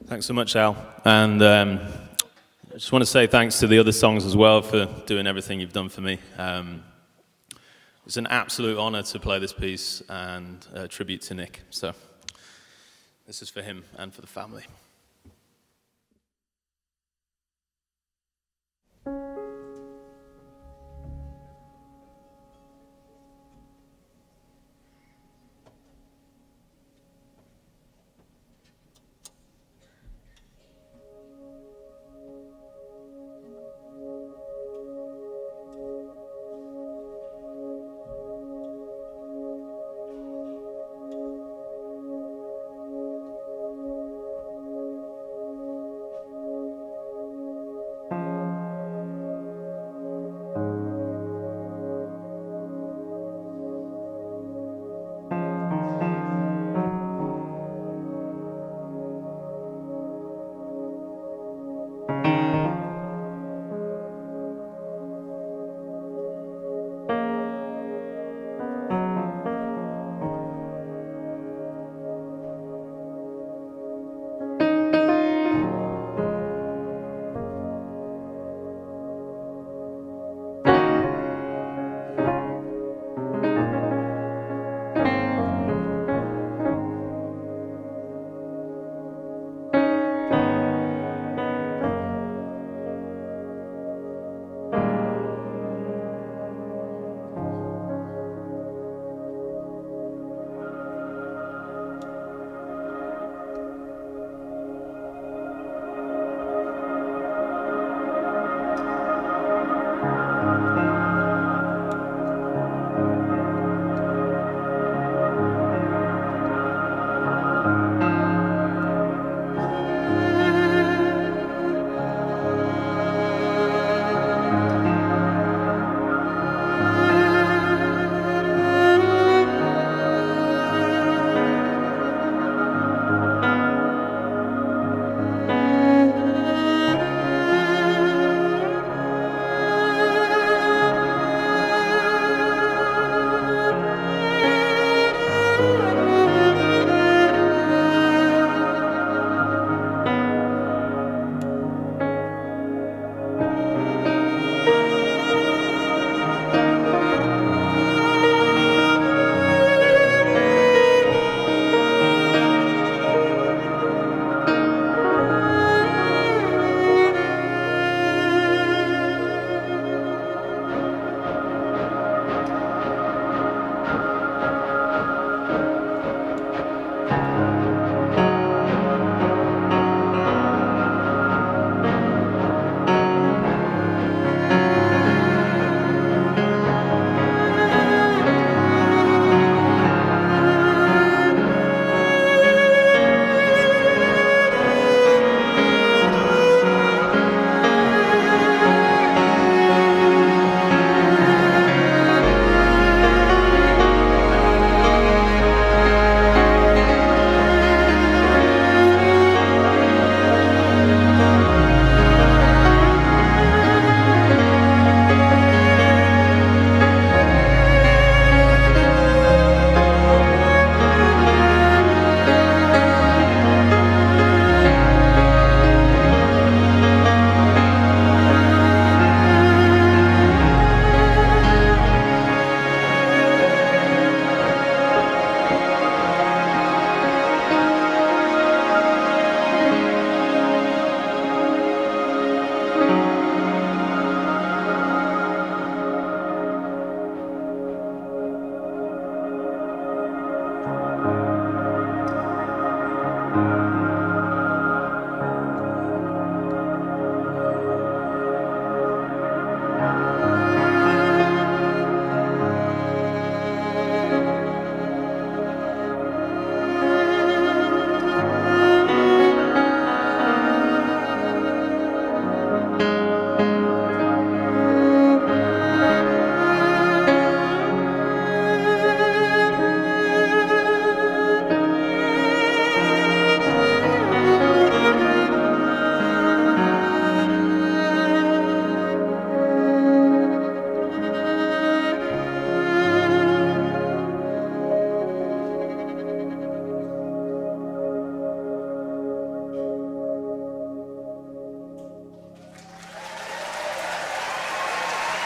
Thanks so much, Al. And I just want to say thanks to the other songs as well for doing everything you've done for me. It's an absolute honor to play this piece and a tribute to Nick. So this is for him and for the family.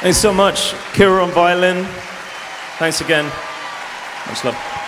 Thanks so much, Ciara on violin. Thanks again. Much love.